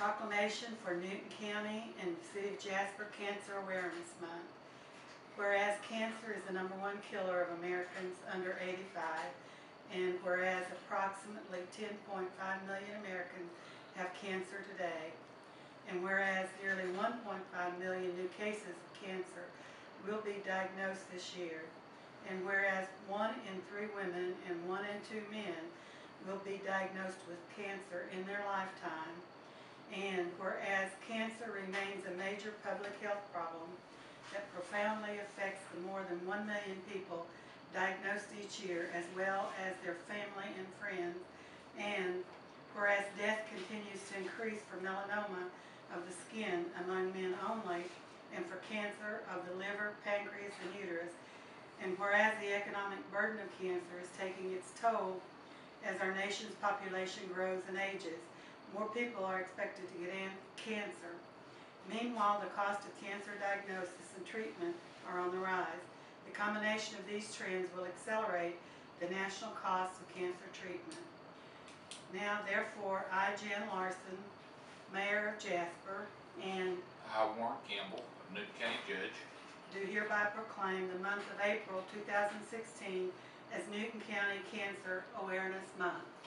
Proclamation for Newton County and the City of Jasper Cancer Awareness Month. Whereas cancer is the #1 killer of Americans under 85, and whereas approximately 10.5 million Americans have cancer today, and whereas nearly 1.5 million new cases of cancer will be diagnosed this year, and whereas 1 in 3 women and 1 in 2 men will be diagnosed with cancer in their lifetime, and whereas cancer remains a major public health problem that profoundly affects the more than 1 million people diagnosed each year, as well as their family and friends, and whereas death continues to increase for melanoma of the skin among men only, and for cancer of the liver, pancreas, and uterus, and whereas the economic burden of cancer is taking its toll as our nation's population grows and ages, more people are expected to get cancer. Meanwhile, the cost of cancer diagnosis and treatment are on the rise. The combination of these trends will accelerate the national cost of cancer treatment. Now, therefore, I, Jan Larson, Mayor of Jasper, and I, Warren Campbell, of Newton County Judge, do hereby proclaim the month of April 2016 as Newton County Cancer Awareness Month.